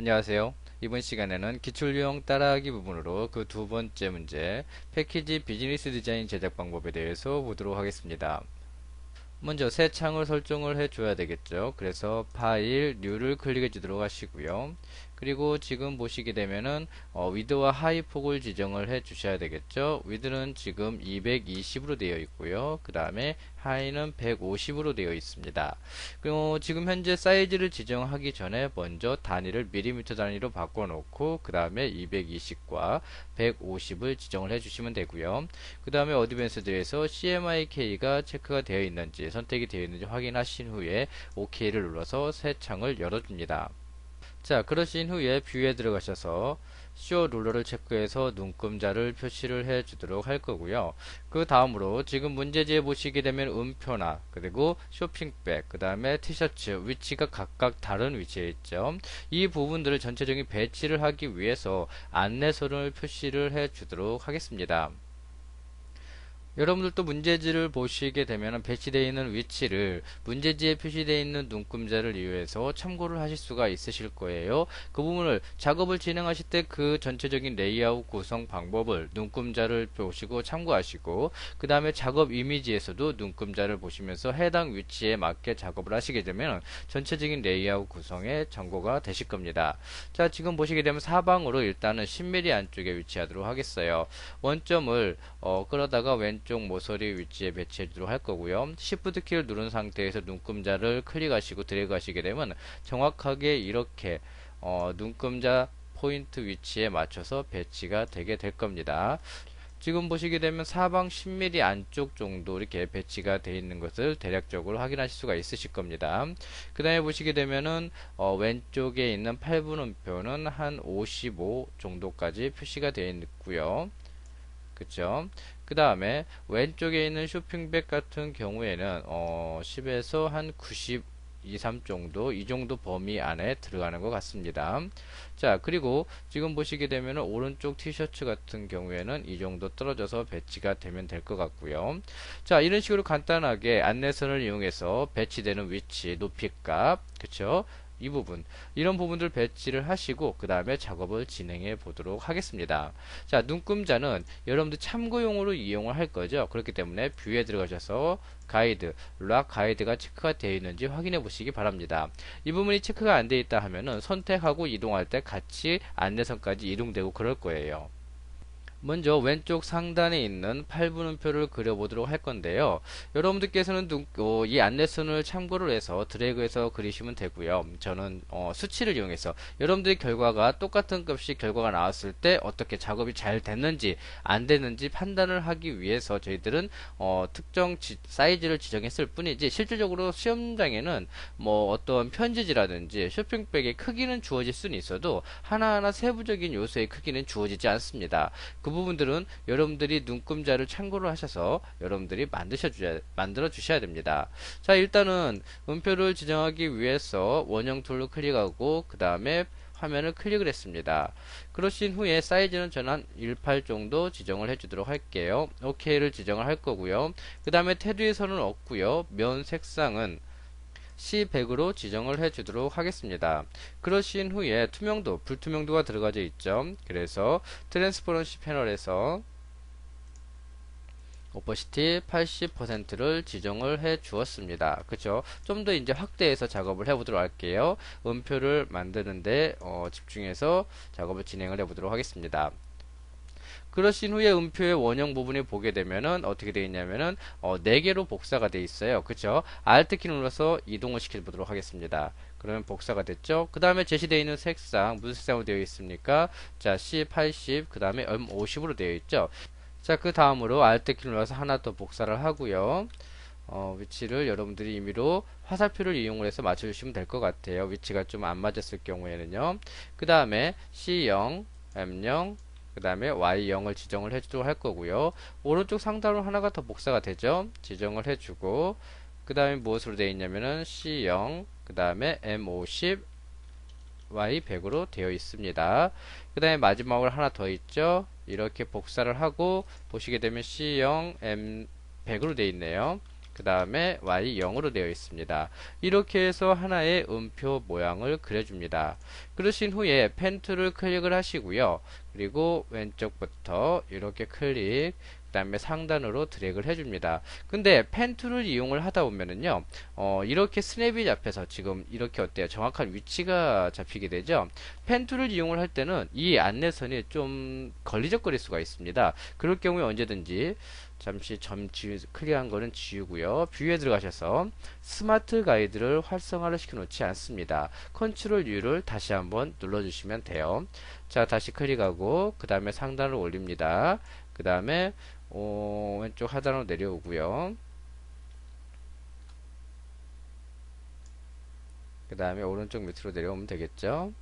안녕하세요. 이번 시간에는 기출유형 따라하기 부분으로 그 두 번째 문제, 패키지 비즈니스 디자인 제작 방법에 대해서 보도록 하겠습니다. 먼저 새 창을 설정을 해줘야 되겠죠. 그래서 파일, 뉴를 클릭해 주도록 하시고요. 그리고 지금 보시게 되면은 위드와 하이 폭을 지정을 해 주셔야 되겠죠. 위드는 지금 220으로 되어 있고요. 그 다음에 하이는 150으로 되어 있습니다. 그리고 지금 현재 사이즈를 지정하기 전에 먼저 단위를 밀리미터 단위로 바꿔놓고 그 다음에 220과 150을 지정을 해주시면 되고요. 그 다음에 어드밴스드에서 CMYK가 체크가 되어 있는지 선택이 되어 있는지 확인하신 후에 OK를 눌러서 새 창을 열어줍니다. 자, 그러신 후에 뷰에 들어가셔서 쇼 룰러를 체크해서 눈금자를 표시를 해 주도록 할 거고요. 그 다음으로 지금 문제지에 보시게 되면 음표나 그리고 쇼핑백, 그 다음에 티셔츠 위치가 각각 다른 위치에 있죠. 이 부분들을 전체적인 배치를 하기 위해서 안내서를 표시를 해 주도록 하겠습니다. 여러분들도 문제지를 보시게 되면 배치되어 있는 위치를 문제지에 표시되어 있는 눈금자를 이용해서 참고를 하실 수가 있으실 거예요. 그 부분을 작업을 진행하실 때 그 전체적인 레이아웃 구성 방법을 눈금자를 보시고 참고하시고 그 다음에 작업 이미지에서도 눈금자를 보시면서 해당 위치에 맞게 작업을 하시게 되면 전체적인 레이아웃 구성에 참고가 되실 겁니다. 자, 지금 보시게 되면 사방으로 일단은 10mm 안쪽에 위치하도록 하겠어요. 원점을 끌어다가 왼쪽 모서리 위치에 배치해 주도록 할 거고요. Shift 키를 누른 상태에서 눈금자를 클릭하시고 드래그 하시게 되면 정확하게 이렇게 눈금자 포인트 위치에 맞춰서 배치가 되게 될 겁니다. 지금 보시게 되면 사방 10mm 안쪽 정도 이렇게 배치가 되어 있는 것을 대략적으로 확인하실 수가 있으실 겁니다. 그 다음에 보시게 되면은 왼쪽에 있는 8분음표는 한 55 정도까지 표시가 되어 있고요. 그쵸? 그 다음에 왼쪽에 있는 쇼핑백 같은 경우에는 10에서 한 90, 2, 3 정도 이 정도 범위 안에 들어가는 것 같습니다. 자, 그리고 지금 보시게 되면 오른쪽 티셔츠 같은 경우에는 이 정도 떨어져서 배치가 되면 될 것 같고요. 자, 이런 식으로 간단하게 안내선을 이용해서 배치되는 위치, 높이값, 그쵸? 이 부분, 이런 부분들 배치를 하시고 그 다음에 작업을 진행해 보도록 하겠습니다. 자, 눈금자는 여러분들 참고용으로 이용을 할 거죠. 그렇기 때문에 뷰에 들어가셔서 가이드, 락 가이드가 체크가 되어 있는지 확인해 보시기 바랍니다. 이 부분이 체크가 안 되어 있다 하면은 선택하고 이동할 때 같이 안내선까지 이동되고 그럴 거예요. 먼저 왼쪽 상단에 있는 8분음표를 그려보도록 할 건데요. 여러분들께서는 이 안내선을 참고를 해서 드래그해서 그리시면 되고요. 저는 수치를 이용해서 여러분들의 결과가 똑같은 값이 결과가 나왔을 때 어떻게 작업이 잘 됐는지 안 됐는지 판단을 하기 위해서 저희들은 특정 사이즈를 지정했을 뿐이지 실질적으로 시험장에는 뭐 어떤 편지지라든지 쇼핑백의 크기는 주어질 수는 있어도 하나하나 세부적인 요소의 크기는 주어지지 않습니다. 그 부분들은 여러분들이 눈금자를 참고를 하셔서 여러분들이 만들어 주셔야 됩니다. 자, 일단은 음표를 지정하기 위해서 원형 툴로 클릭하고 그 다음에 화면을 클릭을 했습니다. 그러신 후에 사이즈는 저는 한 18 정도 지정을 해주도록 할게요. OK를 지정을 할 거고요. 그 다음에 테두리선은 없고요. 면 색상은 C100으로 지정을 해주도록 하겠습니다. 그러신 후에 투명도, 불투명도가 들어가져 있죠. 그래서 트랜스퍼런시 패널에서 오퍼시티 80%를 지정을 해 주었습니다. 그쵸? 좀 더 이제 확대해서 작업을 해보도록 할게요. 음표를 만드는데 집중해서 작업을 진행을 해보도록 하겠습니다. 그러신 후에 음표의 원형 부분을 보게 되면은 어떻게 되어 있냐면은 4개로 복사가 되어 있어요. 그쵸? Alt 키 눌러서 이동을 시켜 보도록 하겠습니다. 그러면 복사가 됐죠? 그 다음에 제시되어 있는 색상, 무슨 색상으로 되어 있습니까? 자, C80, 그 다음에 M50으로 되어 있죠? 자, 그 다음으로 Alt 키 눌러서 하나 더 복사를 하고요. 위치를 여러분들이 임의로 화살표를 이용을 해서 맞춰주시면 될 것 같아요. 위치가 좀 안 맞았을 경우에는요. 그 다음에 C0, M0, 그 다음에 Y0을 지정을 해주도록 할 거고요. 오른쪽 상단으로 하나가 더 복사가 되죠. 지정을 해주고 그 다음에 무엇으로 되어 있냐면은 C0, 그 다음에 M50, Y100으로 되어 있습니다. 그 다음에 마지막으로 하나 더 있죠. 이렇게 복사를 하고 보시게 되면 C0, M100으로 되어 있네요. 그 다음에 Y 0으로 되어 있습니다. 이렇게 해서 하나의 음표 모양을 그려줍니다. 그러신 후에 펜 툴을 클릭을 하시고요. 그리고 왼쪽부터 이렇게 클릭, 그 다음에 상단으로 드래그를 해줍니다. 근데 펜 툴을 이용을 하다 보면은요, 이렇게 스냅이 잡혀서 지금 이렇게 어때요? 정확한 위치가 잡히게 되죠? 펜 툴을 이용을 할 때는 이 안내선이 좀 걸리적거릴 수가 있습니다. 그럴 경우에 언제든지 잠시 클릭한 거는 지우고요. 뷰에 들어가셔서 스마트 가이드를 활성화를 시켜 놓지 않습니다. 컨트롤 U를 다시 한번 눌러주시면 돼요. 자, 다시 클릭하고 그 다음에 상단을 올립니다. 그 다음에 왼쪽 하단으로 내려오고요. 그 다음에 오른쪽 밑으로 내려오면 되겠죠.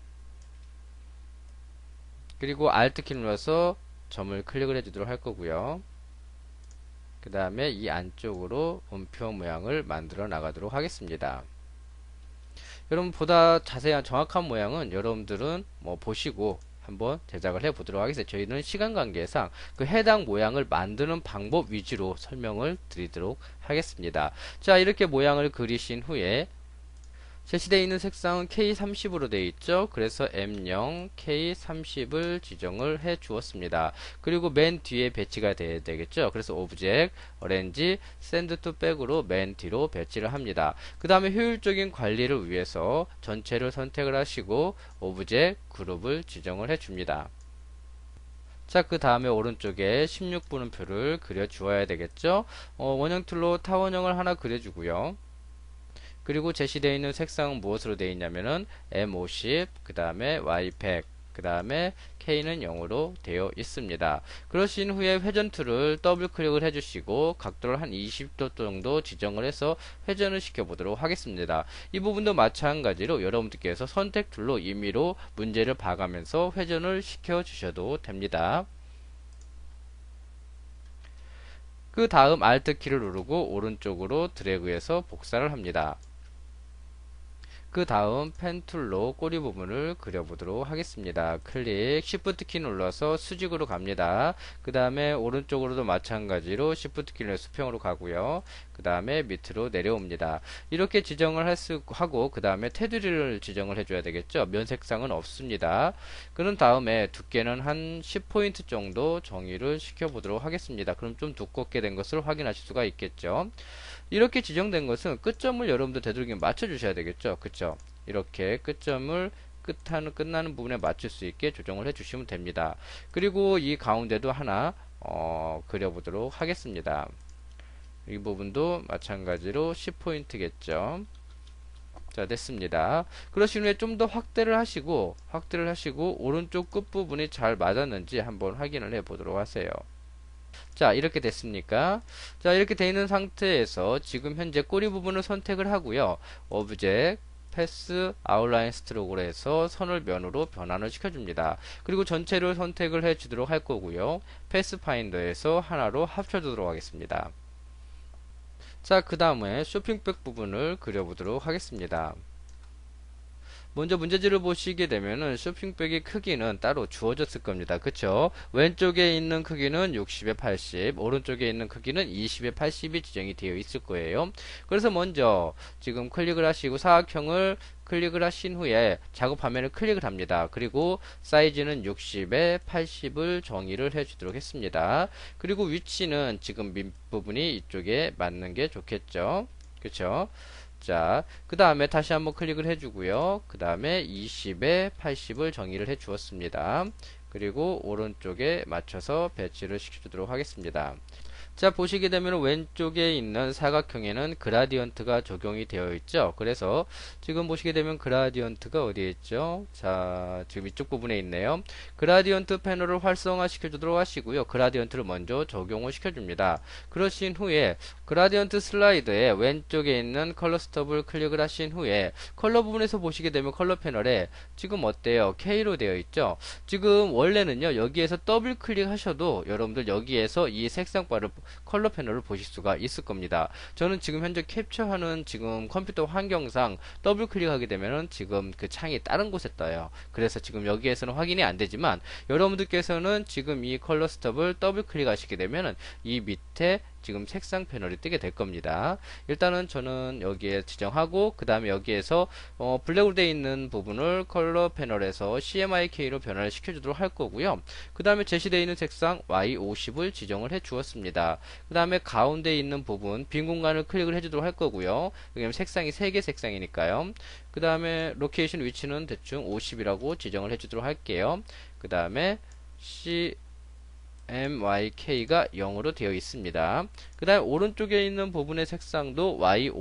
그리고 Alt 키 눌러서 점을 클릭을 해주도록 할 거고요. 그 다음에 이 안쪽으로 음표 모양을 만들어 나가도록 하겠습니다. 여러분 보다 자세한 정확한 모양은 여러분들은 뭐 보시고 한번 제작을 해 보도록 하겠습니다. 저희는 시간 관계상 그 해당 모양을 만드는 방법 위주로 설명을 드리도록 하겠습니다. 자, 이렇게 모양을 그리신 후에 제시되어 있는 색상은 K30으로 되어 있죠. 그래서 M0, K30을 지정을 해 주었습니다. 그리고 맨 뒤에 배치가 돼야 되겠죠. 그래서 오브젝트, 어렌지, 샌드 투 백으로 맨 뒤로 배치를 합니다. 그 다음에 효율적인 관리를 위해서 전체를 선택을 하시고 오브젝트, 그룹을 지정을 해 줍니다. 자, 그 다음에 오른쪽에 16분음표를 그려 주어야 되겠죠. 원형 툴로 타원형을 하나 그려주고요. 그리고 제시되어 있는 색상은 무엇으로 되어 있냐면은 M50, 그 다음에 Y100, 그 다음에 K는 0으로 되어 있습니다. 그러신 후에 회전 툴을 더블 클릭을 해주시고 각도를 한 20도 정도 지정을 해서 회전을 시켜 보도록 하겠습니다. 이 부분도 마찬가지로 여러분들께서 선택 툴로 임의로 문제를 봐가면서 회전을 시켜 주셔도 됩니다. 그 다음 Alt 키를 누르고 오른쪽으로 드래그해서 복사를 합니다. 그 다음 펜 툴로 꼬리 부분을 그려보도록 하겠습니다. 클릭, Shift 키 눌러서 수직으로 갑니다. 그 다음에 오른쪽으로도 마찬가지로 Shift 키를 수평으로 가고요. 그 다음에 밑으로 내려옵니다. 이렇게 지정을 하고 그 다음에 테두리를 지정을 해줘야 되겠죠. 면 색상은 없습니다. 그런 다음에 두께는 한 10포인트 정도 정의를 시켜보도록 하겠습니다. 그럼 좀 두껍게 된 것을 확인하실 수가 있겠죠. 이렇게 지정된 것은 끝점을 여러분들 되도록이면 맞춰주셔야 되겠죠. 그쵸? 이렇게 끝점을 끝나는 부분에 맞출 수 있게 조정을 해주시면 됩니다. 그리고 이 가운데도 하나 그려보도록 하겠습니다. 이 부분도 마찬가지로 10포인트겠죠. 자, 됐습니다. 그러신 후에 좀 더 확대를 하시고 오른쪽 끝부분이 잘 맞았는지 한번 확인을 해 보도록 하세요. 자, 이렇게 됐습니까? 자, 이렇게 되어 있는 상태에서 지금 현재 꼬리 부분을 선택을 하고요. 오브젝트, 패스, 아웃라인 스트로크로 해서 선을 면으로 변환을 시켜줍니다. 그리고 전체를 선택을 해 주도록 할 거고요. 패스 파인더에서 하나로 합쳐주도록 하겠습니다. 자, 그 다음에 쇼핑백 부분을 그려보도록 하겠습니다. 먼저 문제지를 보시게 되면은 쇼핑백의 크기는 따로 주어졌을 겁니다. 그쵸? 왼쪽에 있는 크기는 60에 80, 오른쪽에 있는 크기는 20에 80이 지정이 되어 있을 거예요. 그래서 먼저 지금 클릭을 하시고 사각형을 클릭을 하신 후에 작업 화면을 클릭을 합니다. 그리고 사이즈는 60에 80을 정의를 해주도록 했습니다. 그리고 위치는 지금 밑부분이 이쪽에 맞는 게 좋겠죠. 그쵸? 자, 그 다음에 다시 한번 클릭을 해주고요. 그 다음에 20에 80을 정의를 해 주었습니다. 그리고 오른쪽에 맞춰서 배치를 시켜주도록 하겠습니다. 자, 보시게 되면 왼쪽에 있는 사각형에는 그라디언트가 적용이 되어 있죠. 그래서 지금 보시게 되면 그라디언트가 어디에 있죠? 자, 지금 이쪽 부분에 있네요. 그라디언트 패널을 활성화 시켜주도록 하시고요. 그라디언트를 먼저 적용을 시켜줍니다. 그러신 후에 그라디언트 슬라이드의 왼쪽에 있는 컬러 스톱을 클릭을 하신 후에 컬러 부분에서 보시게 되면 컬러 패널에 지금 어때요? K로 되어 있죠. 지금 원래는요, 여기에서 더블 클릭하셔도 여러분들 여기에서 이 색상바를 컬러 패널을 보실 수가 있을 겁니다. 저는 지금 현재 캡처하는 지금 컴퓨터 환경상 더블 클릭하게 되면은 지금 그 창이 다른 곳에 떠요. 그래서 지금 여기에서는 확인이 안 되지만 여러분들께서는 지금 이 컬러 스톱을 더블 클릭하시게 되면은 이 밑에 지금 색상 패널이 뜨게 될 겁니다. 일단은 저는 여기에 지정하고 그 다음에 여기에서 블랙으로 되어 있는 부분을 컬러 패널에서 CMYK로 변화를 시켜주도록 할 거고요. 그 다음에 제시되어 있는 색상 Y50을 지정을 해 주었습니다. 그 다음에 가운데 있는 부분 빈 공간을 클릭을 해주도록 할 거고요. 왜냐면 색상이 3개 색상이니까요. 그 다음에 로케이션 위치는 대충 50이라고 지정을 해주도록 할게요. 그 다음에 MYK가 0으로 되어 있습니다. 그 다음에 오른쪽에 있는 부분의 색상도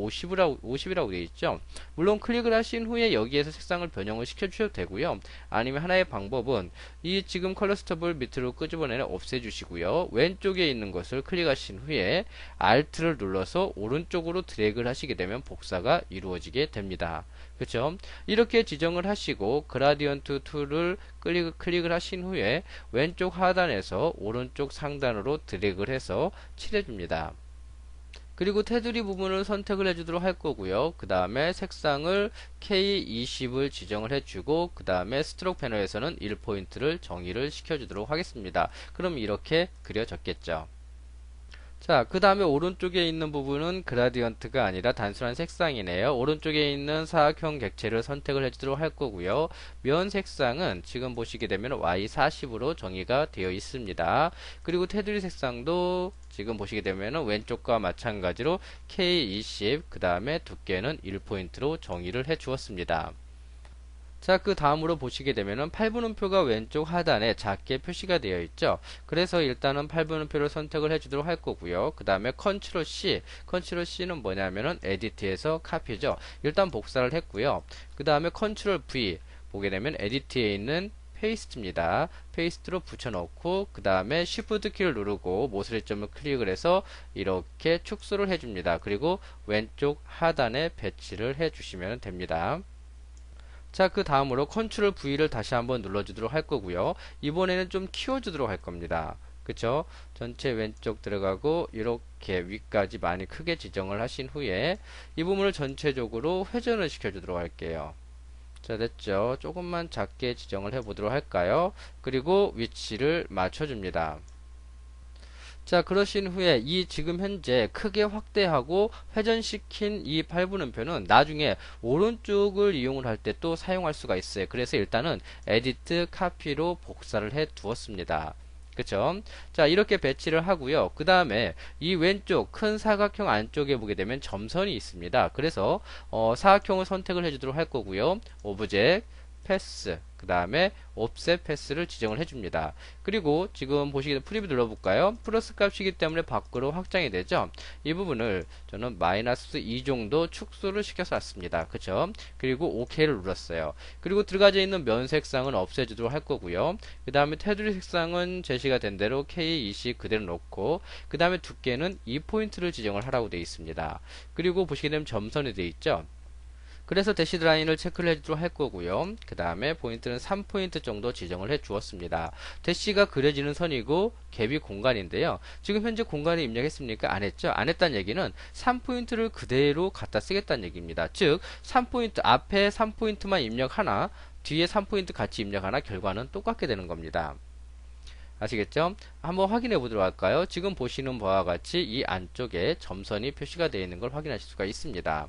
Y50이라고 되어 있죠. 물론 클릭을 하신 후에 여기에서 색상을 변형을 시켜주셔도 되고요. 아니면 하나의 방법은 이 지금 컬러 스톱을 밑으로 끄집어내는 없애주시고요. 왼쪽에 있는 것을 클릭하신 후에 Alt를 눌러서 오른쪽으로 드래그를 하시게 되면 복사가 이루어지게 됩니다. 그렇죠? 이렇게 지정을 하시고 그라디언트 툴을 클릭을 하신 후에 왼쪽 하단에서 오른쪽 상단으로 드래그를 해서 칠해줍니다. 그리고 테두리 부분을 선택을 해주도록 할 거고요. 그 다음에 색상을 K20을 지정을 해주고 그 다음에 스트로크 패널에서는 1포인트를 정의를 시켜주도록 하겠습니다. 그럼 이렇게 그려졌겠죠. 자, 그 다음에 오른쪽에 있는 부분은 그라디언트가 아니라 단순한 색상이네요. 오른쪽에 있는 사각형 객체를 선택을 해주도록 할 거고요. 면 색상은 지금 보시게 되면 Y40으로 정의가 되어 있습니다. 그리고 테두리 색상도 지금 보시게 되면 왼쪽과 마찬가지로 K20, 그 다음에 두께는 1포인트로 정의를 해 주었습니다. 자, 그 다음으로 보시게 되면은 8분음표가 왼쪽 하단에 작게 표시가 되어 있죠. 그래서 일단은 8분음표를 선택을 해주도록 할 거고요. 그 다음에 컨트롤 C, 컨트롤 C는 뭐냐면은 에디트에서 카피죠. 일단 복사를 했고요. 그 다음에 컨트롤 V 보게 되면 에디트에 있는 페이스트입니다. 페이스트로 붙여넣고 그 다음에 Shift 키를 누르고 모서리 점을 클릭을 해서 이렇게 축소를 해줍니다. 그리고 왼쪽 하단에 배치를 해주시면 됩니다. 자, 그 다음으로 컨트롤 V를 다시 한번 눌러주도록 할 거고요. 이번에는 좀 키워주도록 할 겁니다. 그쵸? 전체 왼쪽 들어가고 이렇게 위까지 많이 크게 지정을 하신 후에 이 부분을 전체적으로 회전을 시켜주도록 할게요. 자, 됐죠? 조금만 작게 지정을 해보도록 할까요? 그리고 위치를 맞춰줍니다. 자, 그러신 후에 이 지금 현재 크게 확대하고 회전시킨 이 8분음표는 나중에 오른쪽을 이용을 할 때 또 사용할 수가 있어요. 그래서 일단은 에디트 카피로 복사를 해 두었습니다. 그쵸? 자, 이렇게 배치를 하고요. 그 다음에 이 왼쪽 큰 사각형 안쪽에 보게 되면 점선이 있습니다. 그래서 사각형을 선택을 해주도록 할 거고요. 오브젝트, 패스, 그 다음에 옵셋 패스를 지정을 해줍니다. 그리고 지금 보시기에 프리뷰 눌러볼까요? 플러스 값이기 때문에 밖으로 확장이 되죠. 이 부분을 저는 마이너스 2 정도 축소를 시켜서 놨습니다. 그쵸? 그리고 OK를 눌렀어요. 그리고 들어가져 있는 면 색상은 없애주도록 할 거고요. 그 다음에 테두리 색상은 제시가 된 대로 K20 그대로 놓고 그 다음에 두께는 2포인트를 지정을 하라고 되어 있습니다. 그리고 보시게 되면 점선이 되어 있죠. 그래서 대시드 라인을 체크를 해주도록 할 거고요. 그 다음에 포인트는 3포인트 정도 지정을 해 주었습니다. 대시가 그려지는 선이고 갭이 공간인데요. 지금 현재 공간을 입력했습니까? 안 했죠? 안 했다는 얘기는 3포인트를 그대로 갖다 쓰겠다는 얘기입니다. 즉 3포인트 앞에 3포인트만 입력하나 뒤에 3포인트 같이 입력하나 결과는 똑같게 되는 겁니다. 아시겠죠? 한번 확인해 보도록 할까요? 지금 보시는 바와 같이 이 안쪽에 점선이 표시가 되어 있는 걸 확인하실 수가 있습니다.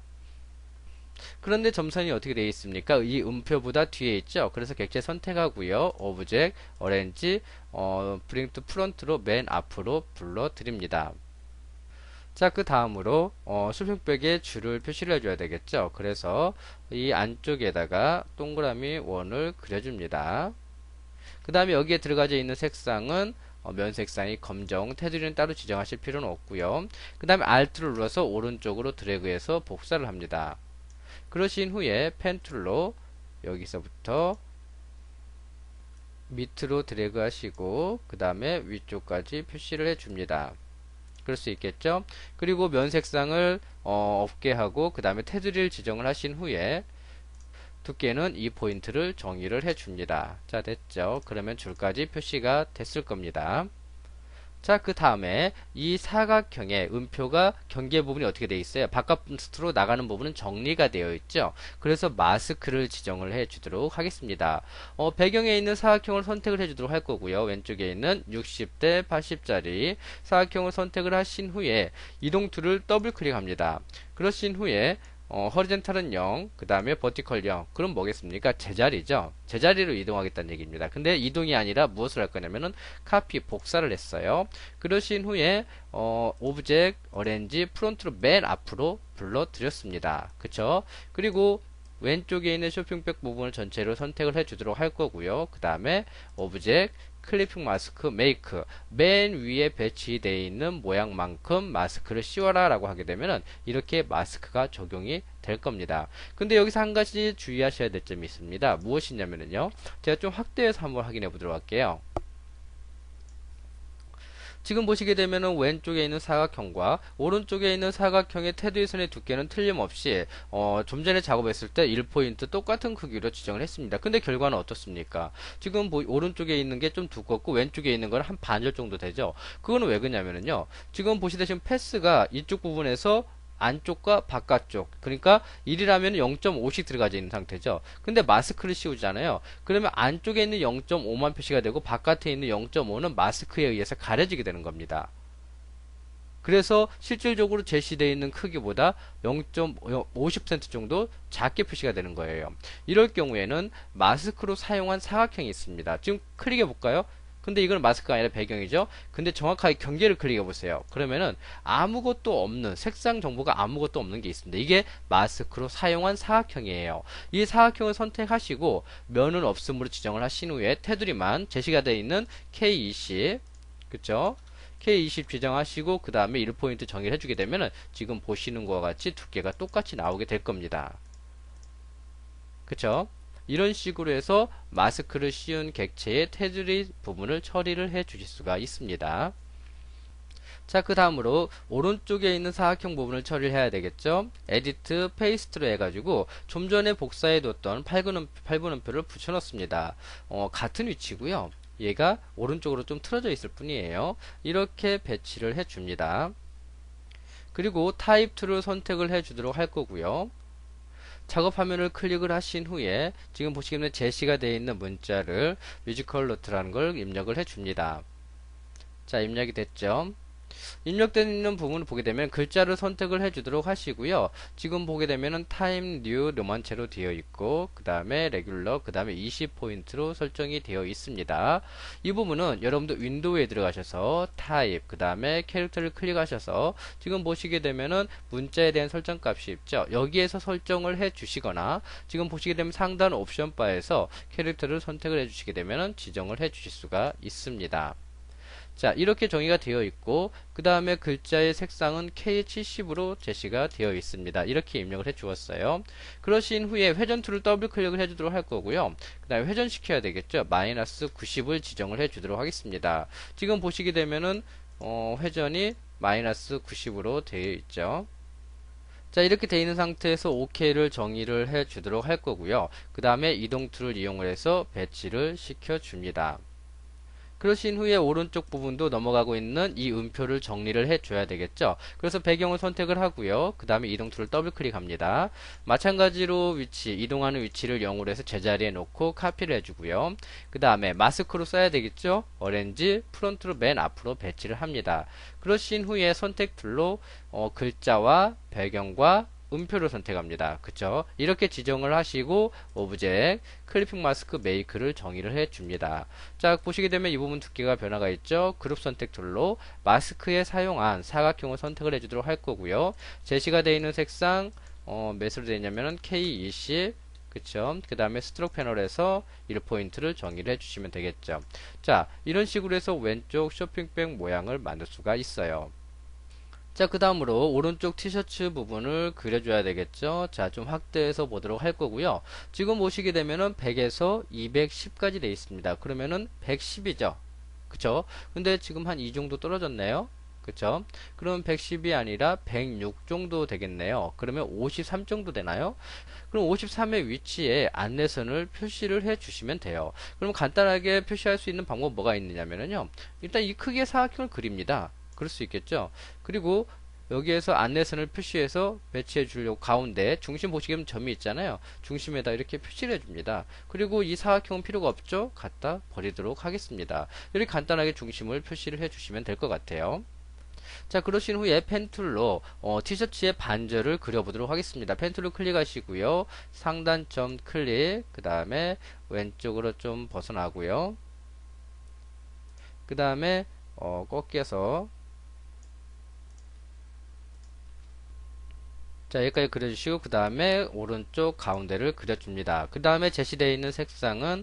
그런데 점선이 어떻게 되어 있습니까? 이 음표보다 뒤에 있죠. 그래서 객체 선택하고요. 오브젝트, 어렌지, 브링 투 프론트로 맨 앞으로 불러 드립니다. 자, 그 다음으로 수평벽에 줄을 표시를 해줘야 되겠죠. 그래서 이 안쪽에다가 동그라미 원을 그려줍니다. 그 다음에 여기에 들어가져 있는 색상은 면 색상이 검정, 테두리는 따로 지정하실 필요는 없고요. 그 다음에 Alt를 눌러서 오른쪽으로 드래그해서 복사를 합니다. 그러신 후에 펜 툴로 여기서부터 밑으로 드래그 하시고 그 다음에 위쪽까지 표시를 해 줍니다. 그럴 수 있겠죠? 그리고 면 색상을 없게 하고 그 다음에 테두리를 지정을 하신 후에 두께는 2포인트를 정의를 해 줍니다. 자, 됐죠? 그러면 줄까지 표시가 됐을 겁니다. 자, 그 다음에 이 사각형의 음표가 경계 부분이 어떻게 되어 있어요? 바깥으로 나가는 부분은 정리가 되어 있죠. 그래서 마스크를 지정을 해 주도록 하겠습니다. 배경에 있는 사각형을 선택을 해 주도록 할 거고요. 왼쪽에 있는 60대 80짜리 사각형을 선택을 하신 후에 이동 툴을 더블 클릭합니다. 그러신 후에 허리젠탈은 0, 그 다음에 버티컬 0. 그럼 뭐겠습니까? 제자리죠. 제자리로 이동하겠다는 얘기입니다. 근데 이동이 아니라 무엇을 할 거냐면은 카피, 복사를 했어요. 그러신 후에 오브젝트, 어렌지, 프론트로 맨 앞으로 불러드렸습니다. 그쵸? 그리고 왼쪽에 있는 쇼핑백 부분을 전체로 선택을 해 주도록 할 거고요. 그 다음에 오브젝트, 클리핑 마스크 메이크 맨 위에 배치되어 있는 모양만큼 마스크를 씌워라 라고 하게 되면은 이렇게 마스크가 적용이 될 겁니다. 근데 여기서 한 가지 주의하셔야 될 점이 있습니다. 무엇이냐면요, 제가 좀 확대해서 한번 확인해 보도록 할게요. 지금 보시게 되면은 왼쪽에 있는 사각형과 오른쪽에 있는 사각형의 테두리선의 두께는 틀림없이 좀 전에 작업했을 때 1포인트 똑같은 크기로 지정을 했습니다. 근데 결과는 어떻습니까? 지금 오른쪽에 있는 게 좀 두껍고 왼쪽에 있는 건 한 반절 정도 되죠. 그거는 왜 그러냐면요, 지금 보시다시피 패스가 이쪽 부분에서 안쪽과 바깥쪽, 그러니까 1이라면 0.5씩 들어가져 있는 상태죠. 근데 마스크를 씌우잖아요. 그러면 안쪽에 있는 0.5만 표시가 되고 바깥에 있는 0.5는 마스크에 의해서 가려지게 되는 겁니다. 그래서 실질적으로 제시되어 있는 크기보다 0.50% 정도 작게 표시가 되는 거예요. 이럴 경우에는 마스크로 사용한 사각형이 있습니다. 지금 클릭해 볼까요? 근데 이건 마스크가 아니라 배경이죠. 근데 정확하게 경계를 클릭해 보세요. 그러면은 아무것도 없는, 색상 정보가 아무것도 없는 게 있습니다. 이게 마스크로 사용한 사각형이에요. 이 사각형을 선택하시고 면은 없음으로 지정을 하신 후에 테두리만 제시가 되어 있는 K20, 그쵸? K20 지정하시고 그 다음에 1포인트 정의를 해주게 되면은 지금 보시는 것과 같이 두께가 똑같이 나오게 될 겁니다. 그쵸? 이런 식으로 해서 마스크를 씌운 객체의 테두리 부분을 처리를 해 주실 수가 있습니다. 자, 그 다음으로 오른쪽에 있는 사각형 부분을 처리를 해야 되겠죠. 에디트 페이스트로 해가지고 좀 전에 복사해 뒀던 8분음표를 붙여 넣습니다. 같은 위치고요. 얘가 오른쪽으로 좀 틀어져 있을 뿐이에요. 이렇게 배치를 해 줍니다. 그리고 타입 툴을 선택을 해 주도록 할 거고요. 작업 화면을 클릭을 하신 후에 지금 보시기에는 제시가 되어 있는 문자를 뮤지컬 노트라는 걸 입력을 해 줍니다. 자, 입력이 됐죠. 입력되어 있는 부분을 보게 되면 글자를 선택을 해 주도록 하시고요. 지금 보게 되면은 타임 뉴 로만체로 되어 있고 그 다음에 레귤러, 그 다음에 20포인트로 설정이 되어 있습니다. 이 부분은 여러분들 윈도우에 들어가셔서 타입, 그 다음에 캐릭터를 클릭하셔서 지금 보시게 되면은 문자에 대한 설정 값이 있죠. 여기에서 설정을 해 주시거나 지금 보시게 되면 상단 옵션 바에서 캐릭터를 선택을 해 주시게 되면은 지정을 해 주실 수가 있습니다. 자, 이렇게 정의가 되어 있고 그 다음에 글자의 색상은 K70으로 제시가 되어 있습니다. 이렇게 입력을 해 주었어요. 그러신 후에 회전 툴을 더블 클릭을 해 주도록 할 거고요. 그 다음에 회전시켜야 되겠죠. 마이너스 90을 지정을 해 주도록 하겠습니다. 지금 보시게 되면은 회전이 마이너스 90으로 되어 있죠. 자, 이렇게 되어 있는 상태에서 OK를 정의를 해 주도록 할 거고요. 그 다음에 이동 툴을 이용을 해서 배치를 시켜 줍니다. 그러신 후에 오른쪽 부분도 넘어가고 있는 이 음표를 정리를 해줘야 되겠죠. 그래서 배경을 선택을 하고요. 그 다음에 이동 툴을 더블 클릭합니다. 마찬가지로 이동하는 위치를 0으로 해서 제자리에 놓고 카피를 해주고요. 그 다음에 마스크로 써야 되겠죠. 어렌지 프론트로 맨 앞으로 배치를 합니다. 그러신 후에 선택 툴로 글자와 배경과 음표를 선택합니다. 그쵸? 이렇게 지정을 하시고 오브젝트 클리핑 마스크 메이크를 정의를 해 줍니다. 자, 보시게 되면 이 부분 두께가 변화가 있죠. 그룹 선택 툴로 마스크에 사용한 사각형을 선택을 해 주도록 할 거고요. 제시가 되어 있는 색상 몇으로 되어 있냐면은 K20, 그쵸? 그 다음에 스트로크 패널에서 1포인트를 정의를 해 주시면 되겠죠. 자, 이런 식으로 해서 왼쪽 쇼핑백 모양을 만들 수가 있어요. 자, 그 다음으로 오른쪽 티셔츠 부분을 그려줘야 되겠죠. 자, 좀 확대해서 보도록 할 거고요. 지금 보시게 되면은 100에서 210까지 되어 있습니다. 그러면은 110이죠. 그쵸? 근데 지금 한 이 정도 떨어졌네요. 그쵸? 그럼 110이 아니라 106 정도 되겠네요. 그러면 53 정도 되나요? 그럼 53의 위치에 안내선을 표시를 해 주시면 돼요. 그럼 간단하게 표시할 수 있는 방법 뭐가 있느냐면요. 일단 이 크기의 사각형을 그립니다. 그럴 수 있겠죠? 그리고 여기에서 안내선을 표시해서 배치해 주려고 가운데 중심 보시면 점이 있잖아요. 중심에다 이렇게 표시를 해줍니다. 그리고 이 사각형은 필요가 없죠? 갖다 버리도록 하겠습니다. 이렇게 간단하게 중심을 표시를 해주시면 될 것 같아요. 자, 그러신 후에 펜툴로 티셔츠의 반절을 그려보도록 하겠습니다. 펜툴로 클릭하시고요. 상단점 클릭, 그 다음에 왼쪽으로 좀 벗어나고요. 그 다음에 꺾여서 자, 여기까지 그려주시고 그 다음에 오른쪽 가운데를 그려줍니다. 그 다음에 제시되어 있는 색상은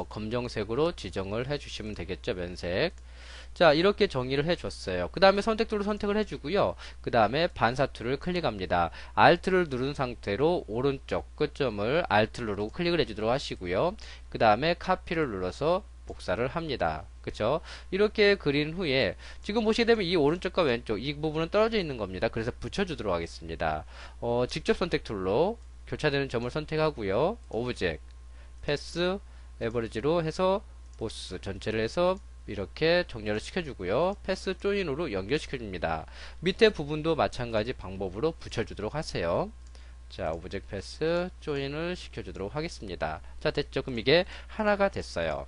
검정색으로 지정을 해주시면 되겠죠. 면색. 자, 이렇게 정의를 해줬어요. 그 다음에 선택도를 선택을 해주고요. 그 다음에 반사 툴을 클릭합니다. Alt를 누른 상태로 오른쪽 끝점을 Alt 누르고 클릭을 해주도록 하시고요. 그 다음에 카피를 눌러서 복사를 합니다. 그쵸? 이렇게 그린 후에 지금 보시게 되면 이 오른쪽과 왼쪽 이 부분은 떨어져 있는 겁니다. 그래서 붙여주도록 하겠습니다. 직접 선택 툴로 교차되는 점을 선택하고요. 오브젝트, 패스, 에버리지로 해서 보스 전체를 해서 이렇게 정렬을 시켜주고요. 패스 조인으로 연결시켜줍니다. 밑에 부분도 마찬가지 방법으로 붙여주도록 하세요. 자, 오브젝트 패스 조인을 시켜주도록 하겠습니다. 자, 됐죠? 그럼 이게 하나가 됐어요.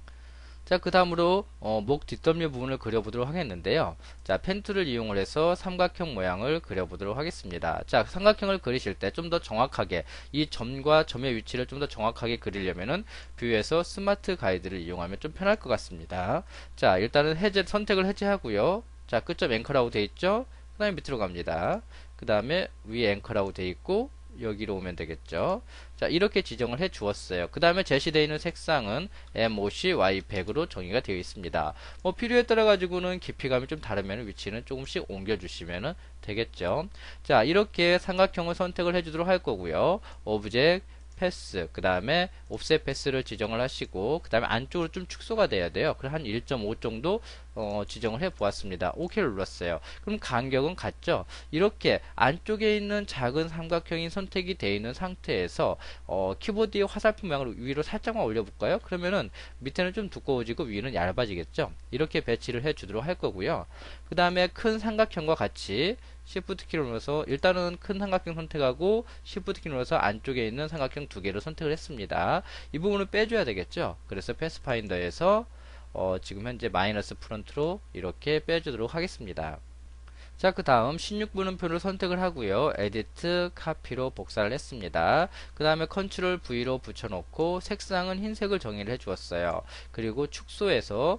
자, 그 다음으로 목 뒷덜미 부분을 그려보도록 하겠는데요. 자, 펜툴을 이용을 해서 삼각형 모양을 그려보도록 하겠습니다. 자, 삼각형을 그리실 때 좀 더 정확하게 이 점과 점의 위치를 좀 더 정확하게 그리려면은 뷰에서 스마트 가이드를 이용하면 좀 편할 것 같습니다. 자, 일단은 선택을 해제하고요. 자, 끝점 앵커라고 되어 있죠? 그 다음에 밑으로 갑니다. 그 다음에 위에 앵커라고 되어 있고 여기로 오면 되겠죠. 자, 이렇게 지정을 해 주었어요. 그 다음에 제시되어 있는 색상은 MOC Y100으로 정의가 되어 있습니다. 뭐 필요에 따라 가지고는 깊이감이 좀 다르면 위치는 조금씩 옮겨 주시면 되겠죠. 자, 이렇게 삼각형을 선택을 해 주도록 할 거고요. 오브젝트 패스, 그 다음에 옵셋 패스를 지정을 하시고 그 다음에 안쪽으로 좀 축소가 돼야 돼요. 그래서 한 1.5 정도 지정을 해 보았습니다. OK를 눌렀어요. 그럼 간격은 같죠? 이렇게 안쪽에 있는 작은 삼각형이 선택이 되어 있는 상태에서 키보드의 화살표 모양을 위로 살짝만 올려볼까요? 그러면은 밑에는 좀 두꺼워지고 위는 얇아지겠죠? 이렇게 배치를 해 주도록 할 거고요. 그 다음에 큰 삼각형과 같이 Shift 키를 눌러서 일단은 큰 삼각형 선택하고 Shift 키 눌러서 안쪽에 있는 삼각형 두 개를 선택을 했습니다. 이 부분을 빼줘야 되겠죠? 그래서 패스파인더에서 지금 현재 마이너스 프론트로 이렇게 빼주도록 하겠습니다. 자, 그 다음 16분음표를 선택을 하고요. 에디트, 카피로 복사를 했습니다. 그 다음에 컨트롤 V로 붙여놓고 색상은 흰색을 정의를 해주었어요. 그리고 축소해서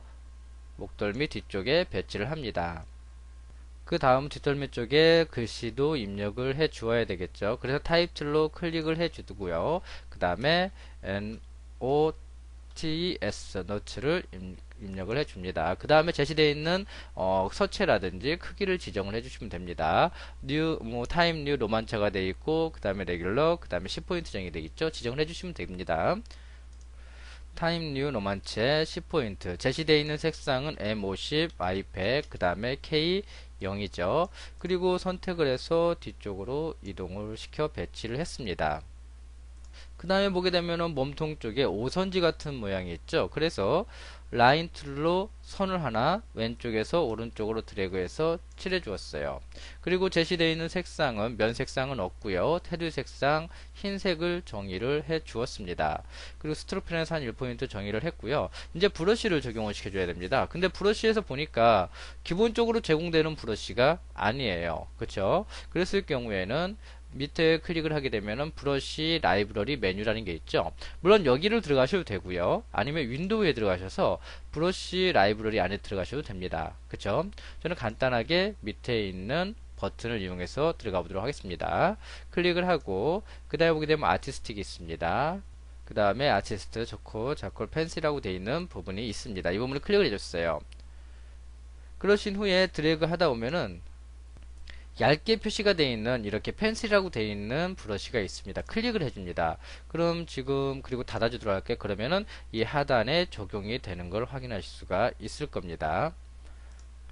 목덜미 뒤쪽에 배치를 합니다. 그 다음 뒷덜미 쪽에 글씨도 입력을 해 주어야 되겠죠. 그래서 타입 툴로 클릭을 해 주고요. 그 다음에 NOTES 노트를 입력을 해 줍니다. 그 다음에 제시되어 있는 서체라든지 크기를 지정을 해 주시면 됩니다. 타임 뉴 로만차가 되어 있고 그 다음에 레귤러, 그 다음에 10포인트 정이 되어 있죠. 지정을 해 주시면 됩니다. 타임 뉴 로만체 10포인트 제시되어 있는 색상은 M50, I100, 그 다음에 K 0이죠. 그리고 선택을 해서 뒤쪽으로 이동을 시켜 배치를 했습니다. 그 다음에 보게 되면은 몸통 쪽에 오선지 같은 모양이 있죠. 그래서 라인 툴로 선을 하나 왼쪽에서 오른쪽으로 드래그해서 칠해 주었어요. 그리고 제시되어 있는 색상은 면 색상은 없고요. 테두리 색상 흰색을 정의를 해 주었습니다. 그리고 스트로크펜에서 한 1포인트 정의를 했고요. 이제 브러쉬를 적용을 시켜줘야 됩니다. 근데 브러쉬에서 보니까 기본적으로 제공되는 브러쉬가 아니에요. 그쵸? 그랬을 경우에는 밑에 클릭을 하게 되면은 브러쉬 라이브러리 메뉴라는 게 있죠. 물론 여기를 들어가셔도 되고요. 아니면 윈도우에 들어가셔서 브러쉬 라이브러리 안에 들어가셔도 됩니다. 그쵸? 저는 간단하게 밑에 있는 버튼을 이용해서 들어가 보도록 하겠습니다. 클릭을 하고 그 다음에 보게 되면 아티스틱이 있습니다. 그 다음에 아티스트 좋고 자콜 펜슬이라고 되어 있는 부분이 있습니다. 이 부분을 클릭을 해줬어요. 그러신 후에 드래그 하다 보면은 얇게 표시가 되어 있는 이렇게 펜슬이라고 되어 있는 브러쉬가 있습니다. 클릭을 해줍니다. 그럼 지금 그리고 닫아주도록 할게요. 그러면은 이 하단에 적용이 되는 걸 확인하실 수가 있을 겁니다.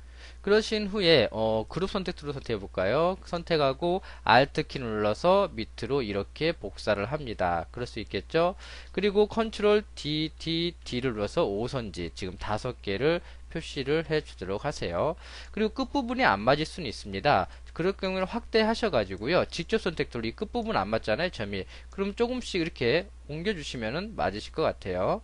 그러신 후에 그룹 선택 툴을 선택해 볼까요? 선택하고 Alt 키 눌러서 밑으로 이렇게 복사를 합니다. 그럴 수 있겠죠? 그리고 컨트롤 D를 눌러서 5선지 지금 5개를 표시를 해 주도록 하세요. 그리고 끝부분이 안 맞을 수는 있습니다. 그럴 경우에는 확대하셔 가지고요. 직접 선택 툴 이 끝부분 안 맞잖아요, 점이. 그럼 조금씩 이렇게 옮겨 주시면은 맞으실 것 같아요.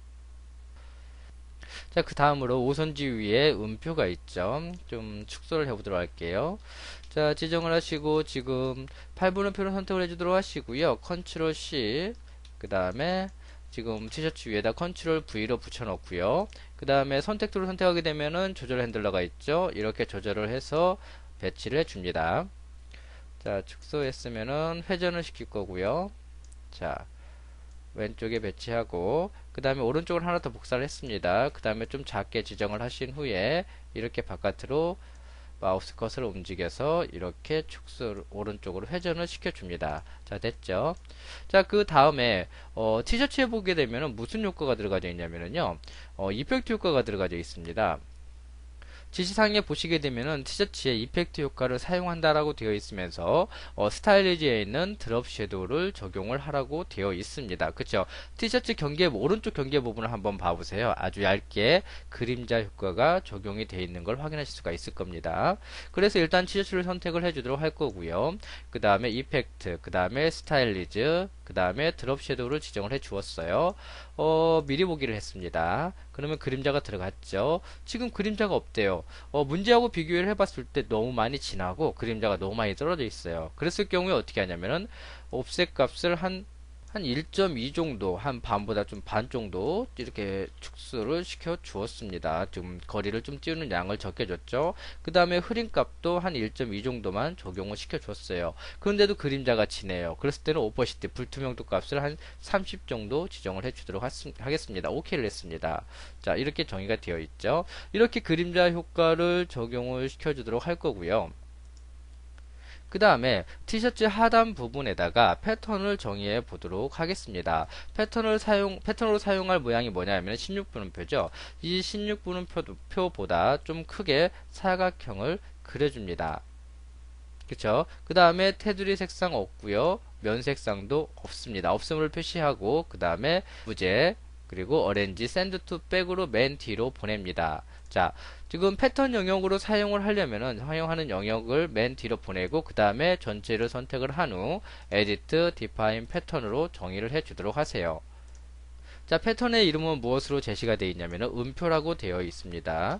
자, 그 다음으로 오선지 위에 음표가 있죠. 좀 축소를 해보도록 할게요. 자, 지정을 하시고 지금 8분음표를 선택을 해주도록 하시고요. 컨트롤 C, 그 다음에 지금 티셔츠 위에다 컨트롤 V로 붙여놓고요. 그 다음에 선택 툴을 선택하게 되면은 조절 핸들러가 있죠. 이렇게 조절을 해서 배치를 해줍니다. 자, 축소했으면은 회전을 시킬 거고요. 자, 왼쪽에 배치하고 그 다음에 오른쪽을 하나 더 복사를 했습니다. 그 다음에 좀 작게 지정을 하신 후에 이렇게 바깥으로 마우스 커서를 움직여서 이렇게 축소 오른쪽으로 회전을 시켜줍니다. 자, 됐죠? 자, 그 다음에 티셔츠에 보게 되면 무슨 효과가 들어가져 있냐면요, 이펙트 효과가 들어가져 있습니다. 지시사항에 보시게 되면은 티셔츠에 이펙트 효과를 사용한다라고 되어 있으면서 스타일리지에 있는 드롭 섀도우를 적용을 하라고 되어 있습니다. 그쵸? 티셔츠 경계 오른쪽 경계 부분을 한번 봐보세요. 아주 얇게 그림자 효과가 적용이 되어 있는 걸 확인하실 수가 있을 겁니다. 그래서 일단 티셔츠를 선택을 해주도록 할 거고요. 그 다음에 이펙트, 그 다음에 스타일리즈, 그 다음에 드롭 섀도우를 지정을 해 주었어요. 미리 보기를 했습니다. 그러면 그림자가 들어갔죠. 지금 그림자가 없대요. 문제하고 비교를 해봤을 때 너무 많이 진하고 그림자가 너무 많이 떨어져 있어요. 그랬을 경우에 어떻게 하냐면은 옵셋 값을 한 1.2 정도, 한 반보다 좀 반 정도 이렇게 축소를 시켜 주었습니다. 좀 거리를 좀 띄우는 양을 적게 줬죠. 그 다음에 흐림 값도 한 1.2 정도만 적용을 시켜 줬어요. 그런데도 그림자가 진해요. 그랬을 때는 오퍼시티 불투명도 값을 한 30 정도 지정을 해 주도록 하겠습니다. OK를 했습니다. 자, 이렇게 정의가 되어 있죠. 이렇게 그림자 효과를 적용을 시켜 주도록 할 거고요. 그 다음에 티셔츠 하단 부분에다가 패턴을 정의해 보도록 하겠습니다. 패턴으로 사용할 모양이 뭐냐면 16분음표죠. 이 16분음표보다 좀 크게 사각형을 그려줍니다. 그쵸? 그 다음에 테두리 색상 없고요. 면 색상도 없습니다. 없음을 표시하고 그 다음에 무제 그리고 어렌지 샌드 투 백으로 맨 뒤로 보냅니다. 자, 지금 패턴 영역으로 사용을 하려면은 사용하는 영역을 맨 뒤로 보내고 그 다음에 전체를 선택을 한 후 에디트 디파인 패턴으로 정의를 해 주도록 하세요. 자, 패턴의 이름은 무엇으로 제시가 되어 있냐면은 음표라고 되어 있습니다.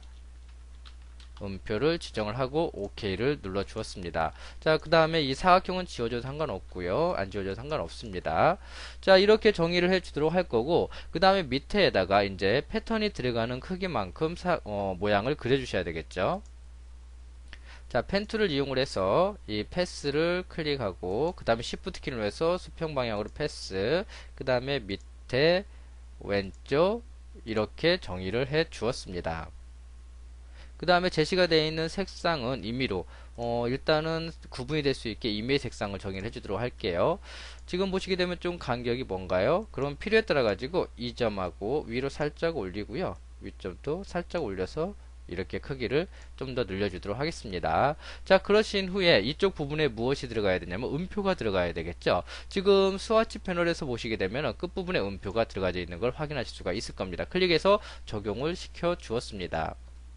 음표를 지정을 하고 OK를 눌러 주었습니다. 자, 그 다음에 이 사각형은 지워져도 상관없고요. 안 지워져도 상관없습니다. 자, 이렇게 정의를 해 주도록 할 거고 그 다음에 밑에다가 이제 패턴이 들어가는 크기만큼 모양을 그려 주셔야 되겠죠. 자, 펜 툴을 이용을 해서 이 패스를 클릭하고 그 다음에 Shift 키를 눌러서 수평 방향으로 패스, 그 다음에 밑에 왼쪽 이렇게 정의를 해 주었습니다. 그 다음에 제시가 되어 있는 색상은 임의로 일단은 구분이 될 수 있게 임의 색상을 정의를 해주도록 할게요. 지금 보시게 되면 좀 간격이 뭔가요? 그럼 필요에 따라 가지고 이 점하고 위로 살짝 올리고요. 위점도 살짝 올려서 이렇게 크기를 좀 더 늘려주도록 하겠습니다. 자, 그러신 후에 이쪽 부분에 무엇이 들어가야 되냐면 음표가 들어가야 되겠죠. 지금 스와치 패널에서 보시게 되면 끝부분에 음표가 들어가져 있는 걸 확인하실 수가 있을 겁니다. 클릭해서 적용을 시켜 주었습니다.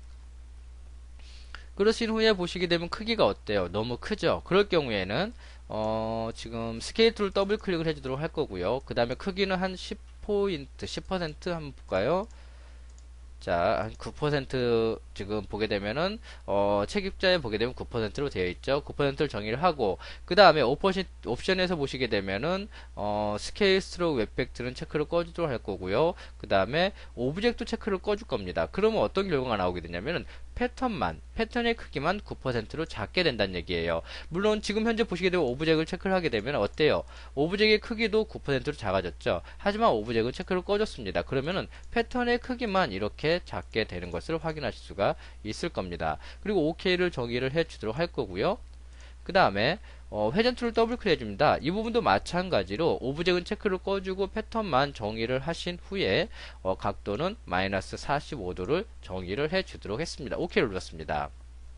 그러신 후에 보시게 되면 크기가 어때요? 너무 크죠? 그럴 경우에는 지금 스케일 툴 더블 클릭을 해주도록 할 거고요. 그 다음에 크기는 한 10포인트, 10% 한번 볼까요? 자, 한 9% 지금 보게 되면은, 책입자에 보게 되면 9%로 되어 있죠. 9%를 정의를 하고, 그 다음에 옵션에서 보시게 되면은, 스케일 스트로크 웹팩트는 체크를 꺼주도록 할 거고요. 그 다음에 오브젝트 체크를 꺼줄 겁니다. 그러면 어떤 결과가 나오게 되냐면은, 패턴의 크기만 9%로 작게 된다는 얘기예요. 물론 지금 현재 보시게 되면 오브젝트를 체크를 하게 되면 어때요? 오브젝트의 크기도 9%로 작아졌죠. 하지만 오브젝트는 체크를 꺼줬습니다. 그러면은 패턴의 크기만 이렇게 작게 되는 것을 확인하실 수가 있을 겁니다. 그리고 OK를 정의를 해 주도록 할 거고요. 그 다음에 회전 툴을 더블 클릭 해줍니다. 이 부분도 마찬가지로 오브젝트 체크를 꺼주고 패턴만 정의를 하신 후에 각도는 마이너스 45도를 정의를 해 주도록 했습니다. OK를 눌렀습니다.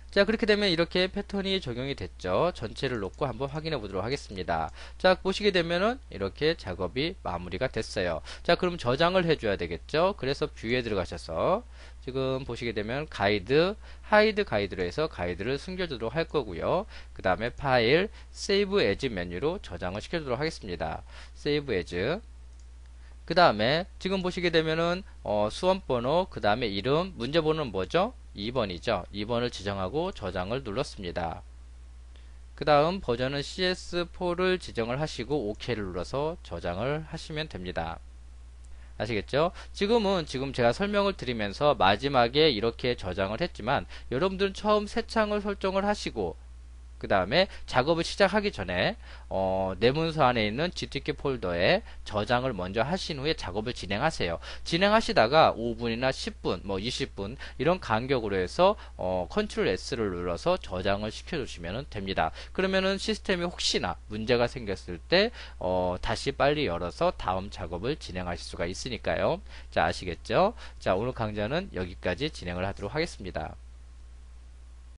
자, 그렇게 되면 이렇게 패턴이 적용이 됐죠. 전체를 놓고 한번 확인해 보도록 하겠습니다. 자, 보시게 되면은 이렇게 작업이 마무리가 됐어요. 자, 그럼 저장을 해줘야 되겠죠. 그래서 뷰에 들어가셔서 지금 보시게 되면 가이드, 하이드 가이드로 해서 가이드를 숨겨주도록 할 거고요. 그 다음에 파일, 세이브 에즈 메뉴로 저장을 시켜주도록 하겠습니다. 세이브 에즈. 그 다음에 지금 보시게 되면은 수험번호, 그 다음에 이름, 문제번호는 뭐죠? 2번이죠. 2번을 지정하고 저장을 눌렀습니다. 그 다음 버전은 CS4를 지정을 하시고 OK를 눌러서 저장을 하시면 됩니다. 아시겠죠? 지금 제가 설명을 드리면서 마지막에 이렇게 저장을 했지만 여러분들은 처음 새 창을 설정을 하시고 그 다음에 작업을 시작하기 전에 내 문서 안에 있는 GTK 폴더에 저장을 먼저 하신 후에 작업을 진행하세요. 진행하시다가 5분이나 10분, 뭐 20분 이런 간격으로 해서 컨트롤 S를 눌러서 저장을 시켜주시면 됩니다. 그러면은 시스템이 혹시나 문제가 생겼을 때 다시 빨리 열어서 다음 작업을 진행하실 수가 있으니까요. 자, 아시겠죠? 자, 오늘 강좌는 여기까지 진행을 하도록 하겠습니다.